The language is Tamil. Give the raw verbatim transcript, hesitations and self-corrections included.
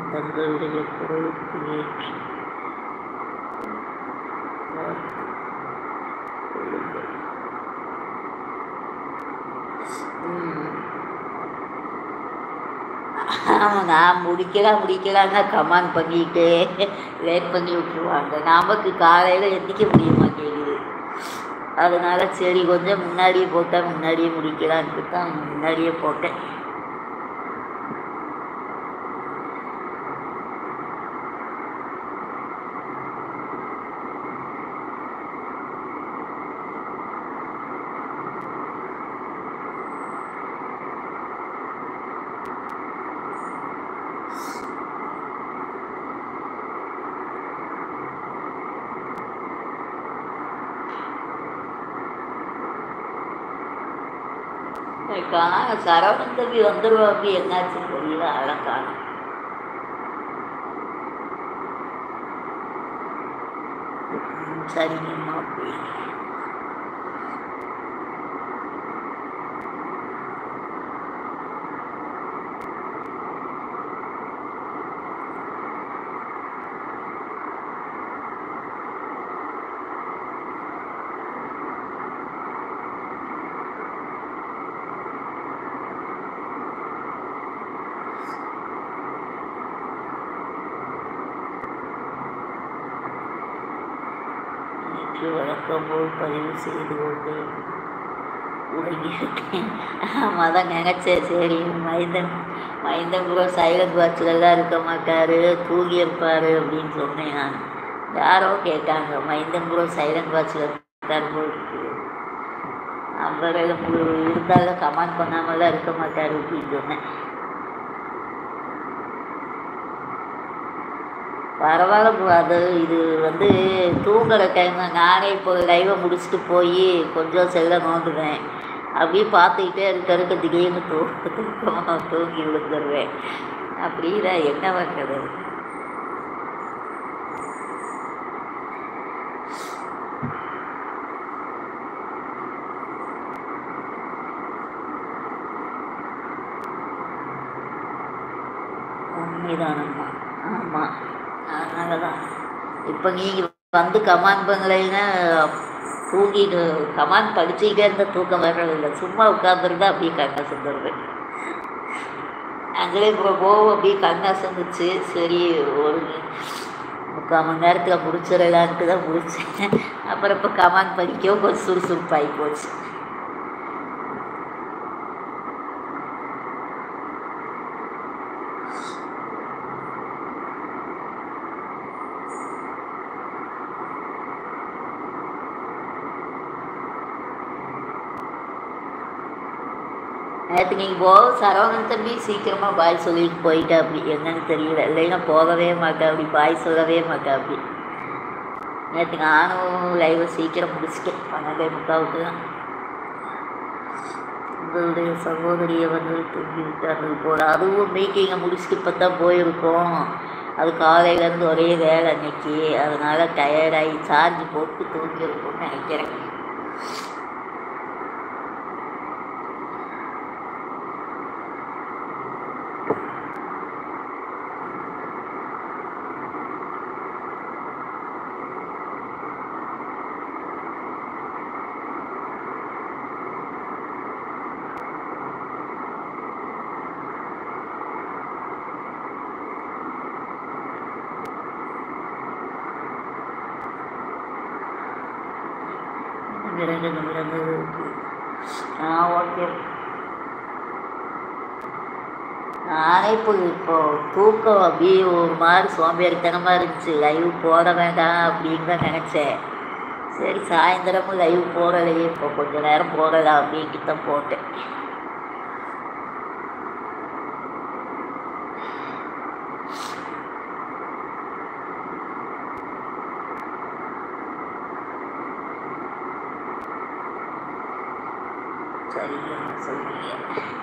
தங்களுடைய குரலுக்கு ஏற்றி கொள்ளுங்கள். ஆமாம், நான் முடிக்கலாம் முடிக்கலான்னா கமாண்ட் பண்ணிட்டு லேட் பண்ணி விட்டுருவாங்க. நமக்கு காலையில் எந்திக்க முடிய மாட்டேங்குது. அதனால சரி கொஞ்சம் முன்னாடியே போட்டேன், முன்னாடியே முடிக்கலான்ட்டு தான் முன்னாடியே போட்டேன். காண சரவணன் தம்பி வந்துடுவாப்பி, என்னாச்சுன்னு தெரியல. அதெல்லாம் காணும். சரிங்கம்மா அப்படி வழக்கம் போல் பதிவு செய்து கொண்டு உறங்கிவிட்டேன். ஆமாம் தான் நினச்சேன். சரி மைந்தன் மைந்தன் கூட சைலண்ட் வாட்சிலெல்லாம் இருக்க மாட்டார், தூங்கி இருப்பார் அப்படின்னு சொன்னேன் நான். யாரோ கேட்டாங்க, மைந்தன் கூட சைலண்ட் வாட்சில் இருக்கார் போல் இருக்குது, நம்பர் இருந்தாலும் கமெண்ட் பண்ணாமலாம் இருக்க மாட்டார் அப்படின்னு சொன்னேன். பரவாயில்ல, அது இது வந்து தூங்குற டைம். நானே இப்போ லைவை முடிச்சுட்டு போய் கொஞ்சம் செல்ல நோண்டுவேன். அப்படியே பார்த்துக்கிட்டே இருக்க இருக்க திடீர்னு தூ தூக்கமாக தூங்கி விழுந்துருவேன். அப்படிதான் என்ன பண்ணுறது. உண்மைதானம்மா. ஆமாம், அதனால தான் இப்போ நீங்கள் வந்து கமாண்ட் பண்ணலைன்னா தூங்கிட்டு கமாண்ட் படிச்சுக்கிட்டே இருந்தால் தூக்கம் வர்றதில்லை. சும்மா உட்காந்துருந்தா அப்படியே கண்ணை செஞ்சிருவேன். அங்கே இப்போ போவோம் அப்படியே கண்ணை செஞ்சிச்சு. சரி ஒரு முக்கால் மணி நேரத்தில் முடிச்சிடலான்ட்டு தான் முடித்தேன். அப்புறம் இப்போ கமாண்ட் படிக்கவும் கொஞ்சம் சுறுசுறுப்பாகி போச்சு. நேற்று நீங்கள் போக சரவணன் தம்பி சீக்கிரமாக பாய் சொல்லிட்டு போயிட்டா அப்படி, என்னன்னு தெரியல. இல்லைன்னா போகவே மாட்டேன் அப்படி, பாய் சொல்லவே மாட்டேன் அப்படி. நேற்று நானும் லைவை சீக்கிரம் முடிச்சுட்டேன், பன்னெண்டே முக்காவுக்கு தான். உங்களுடைய சகோதரியை வந்து தூங்கி விட்டார்கள் போல். அதுவும் மீட்டிங்கை முடிச்சுட்டு இப்போ தான் போயிருக்கோம். அது காலையிலேருந்து ஒரே வேலை அன்னைக்கு, அதனால் டயர்டாகி சார்ஜ் போட்டு தூங்கியிருக்கோம்னு நினைக்கிறேன். இரண்டு நிமிடங்கள் இருக்கு. ஆ ஓகே. நானே இப்போ இப்போ தூக்கம் அப்படியே ஒரு மாதிரி சோம்பேறித்தனமாக இருந்துச்சு. லைவ் போட வேண்டாம் அப்படின்னு தான் நினச்சேன். சரி சாயந்தரமும் லைவ் போடலையே, இப்போ கொஞ்சம் நேரம் போடலாம் அப்படின்ட்டு தான் போட்டேன். சரிங்க சொல்லுங்க.